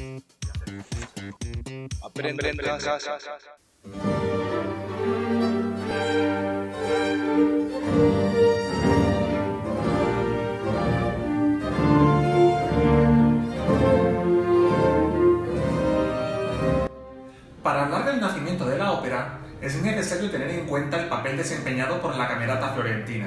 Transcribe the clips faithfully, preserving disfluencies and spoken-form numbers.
Aprende en casa. Para hablar del nacimiento de la ópera, es necesario tener en cuenta el papel desempeñado por la Camerata Florentina.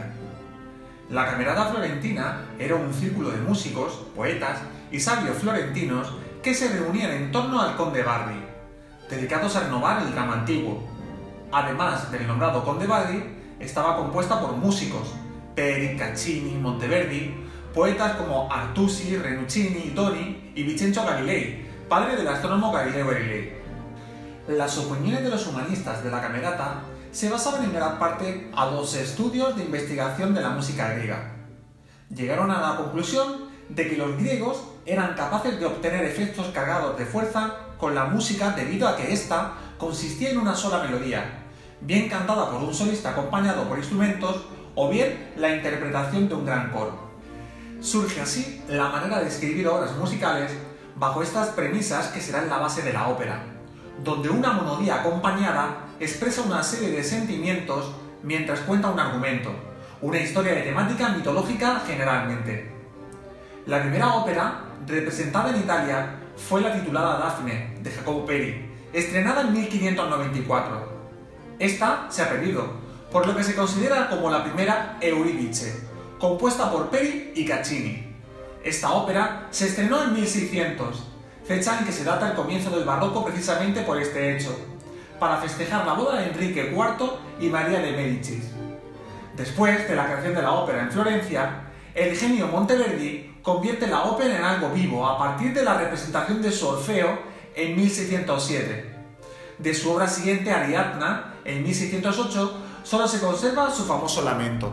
La Camerata Florentina era un círculo de músicos, poetas y sabios florentinos que se reunían en torno al conde Bardi, dedicados a renovar el drama antiguo. Además del nombrado conde Bardi, estaba compuesta por músicos, Peri, Caccini, Monteverdi, poetas como Artusi, Rinuccini, Doni y Vincenzo Galilei, padre del astrónomo Galileo Galilei. Las opiniones de los humanistas de la Camerata se basaban en gran parte a dos estudios de investigación de la música griega. Llegaron a la conclusión de que los griegos eran capaces de obtener efectos cargados de fuerza con la música debido a que ésta consistía en una sola melodía, bien cantada por un solista acompañado por instrumentos o bien la interpretación de un gran coro. Surge así la manera de escribir obras musicales bajo estas premisas que serán la base de la ópera, donde una monodía acompañada expresa una serie de sentimientos mientras cuenta un argumento, una historia de temática mitológica generalmente. La primera ópera, representada en Italia, fue la titulada Dafne, de Jacopo Peri, estrenada en mil quinientos noventa y cuatro. Esta se ha perdido, por lo que se considera como la primera Eurídice, compuesta por Peri y Caccini. Esta ópera se estrenó en mil seiscientos, fecha en que se data el comienzo del barroco precisamente por este hecho, para festejar la boda de Enrique cuarto y María de Médicis. Después de la creación de la ópera en Florencia, el genio Monteverdi convierte la ópera en algo vivo a partir de la representación de su Orfeo en mil seiscientos siete. De su obra siguiente, Ariadna, en mil seiscientos ocho, solo se conserva su famoso lamento.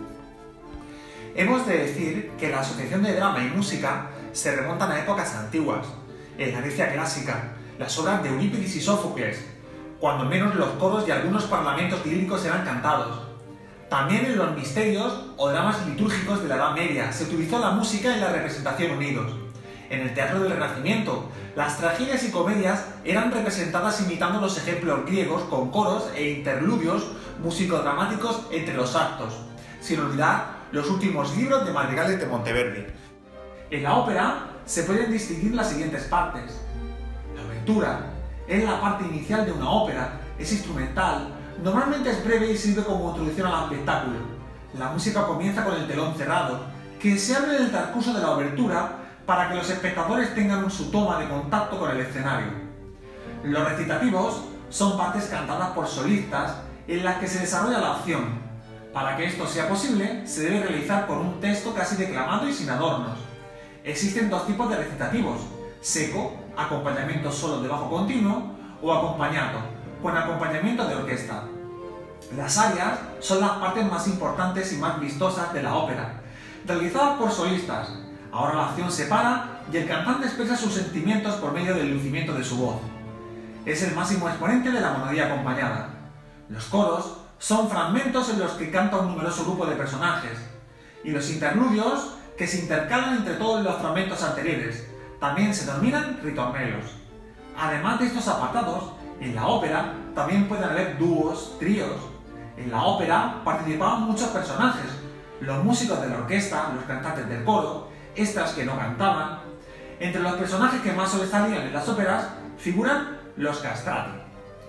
Hemos de decir que la asociación de drama y música se remontan a épocas antiguas. En la Grecia clásica, las obras de Eurípides y Sófocles, cuando menos los coros y algunos parlamentos líricos eran cantados. También en los misterios o dramas litúrgicos de la Edad Media se utilizó la música y la representación unidos. En el teatro del Renacimiento, las tragedias y comedias eran representadas imitando los ejemplos griegos con coros e interludios musicodramáticos entre los actos, sin olvidar los últimos libros de madrigales de Monteverdi. En la ópera se pueden distinguir las siguientes partes. La obertura es la parte inicial de una ópera, es instrumental, normalmente es breve y sirve como introducción al espectáculo. La música comienza con el telón cerrado, que se abre en el transcurso de la obertura para que los espectadores tengan su toma de contacto con el escenario. Los recitativos son partes cantadas por solistas en las que se desarrolla la acción. Para que esto sea posible, se debe realizar con un texto casi declamado y sin adornos. Existen dos tipos de recitativos: seco, acompañamiento solo de bajo continuo, o acompañato, con acompañamiento de orquesta. Las arias son las partes más importantes y más vistosas de la ópera, realizadas por solistas. Ahora la acción se para y el cantante expresa sus sentimientos por medio del lucimiento de su voz. Es el máximo exponente de la monodía acompañada. Los coros son fragmentos en los que canta un numeroso grupo de personajes, y los interludios que se intercalan entre todos los fragmentos anteriores también se denominan ritornelos. Además de estos apartados, en la ópera también pueden haber dúos, tríos. En la ópera participaban muchos personajes: los músicos de la orquesta, los cantantes del coro, extras que no cantaban. Entre los personajes que más sobresalían en las óperas figuran los castrati.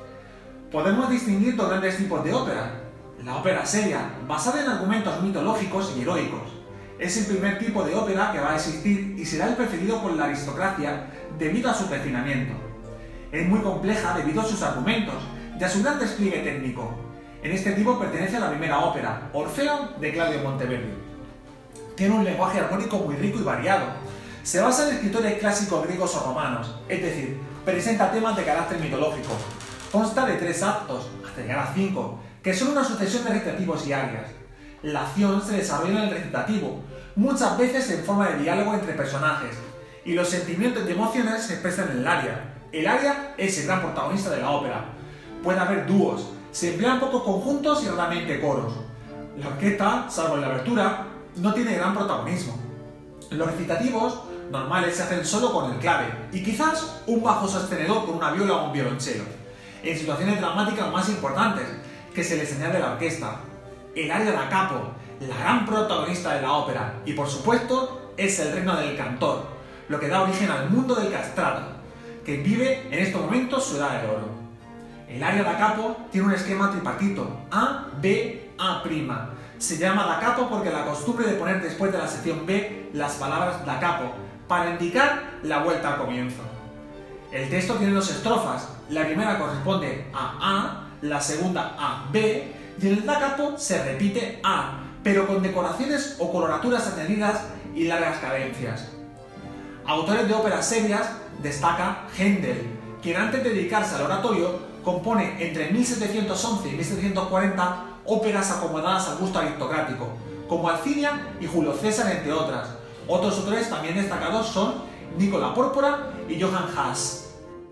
Podemos distinguir dos grandes tipos de ópera: la ópera seria, basada en argumentos mitológicos y heroicos. Es el primer tipo de ópera que va a existir y será el preferido por la aristocracia debido a su refinamiento. Es muy compleja debido a sus argumentos y a su gran despliegue técnico. En este tipo pertenece a la primera ópera, Orfeo, de Claudio Monteverdi. Tiene un lenguaje armónico muy rico y variado. Se basa en escritores clásicos griegos o romanos, es decir, presenta temas de carácter mitológico. Consta de tres actos, hasta llegar a cinco, que son una sucesión de recitativos y arias. La acción se desarrolla en el recitativo, muchas veces en forma de diálogo entre personajes, y los sentimientos y emociones se expresan en el aria. El aria es el gran protagonista de la ópera. Puede haber dúos, se emplean pocos conjuntos y raramente coros. La orquesta, salvo en la abertura, no tiene gran protagonismo. Los recitativos normales se hacen solo con el clave y quizás un bajo sostenedor con una viola o un violonchelo. En situaciones dramáticas más importantes, que se les añade la orquesta. El aria da capo, la gran protagonista de la ópera, y por supuesto es el reino del cantor, lo que da origen al mundo del castrato, que vive en estos momentos su edad de oro. El aria da capo tiene un esquema tripartito, A, B, A'. Se llama da capo porque la costumbre de poner después de la sección B las palabras da capo, para indicar la vuelta al comienzo. El texto tiene dos estrofas, la primera corresponde a A, la segunda a B, y en el da capo se repite A, pero con decoraciones o coloraturas añadidas y largas cadencias. Autores de óperas serias destaca Händel, quien antes de dedicarse al oratorio compone entre mil setecientos once y mil setecientos cuarenta óperas acomodadas al gusto aristocrático, como Alcinia y Julio César, entre otras. Otros autores también destacados son Nicola Pórpora y Johann Haas.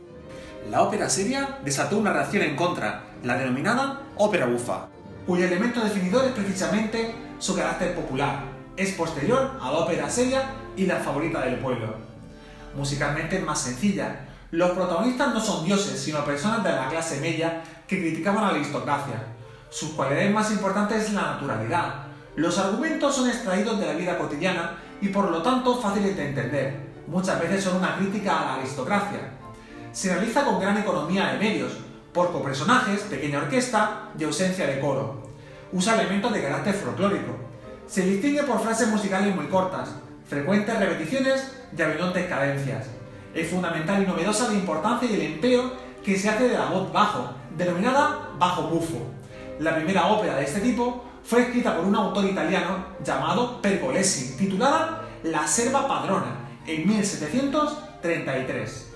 La ópera seria desató una reacción en contra, la denominada ópera bufa, cuyo elemento definidor es precisamente su carácter popular. Es posterior a la ópera seria y la favorita del pueblo. Musicalmente es más sencilla. Los protagonistas no son dioses, sino personas de la clase media que criticaban a la aristocracia. Sus cualidades más importantes es la naturalidad. Los argumentos son extraídos de la vida cotidiana y por lo tanto fáciles de entender. Muchas veces son una crítica a la aristocracia. Se realiza con gran economía de medios, pocos personajes, pequeña orquesta y ausencia de coro. Usa elementos de carácter folclórico. Se distingue por frases musicales muy cortas, frecuentes repeticiones y abundantes cadencias. Es fundamental y novedosa la importancia y el empleo que se hace de la voz bajo, denominada bajo bufo. La primera ópera de este tipo fue escrita por un autor italiano llamado Pergolesi, titulada La serva padrona, en mil setecientos treinta y tres.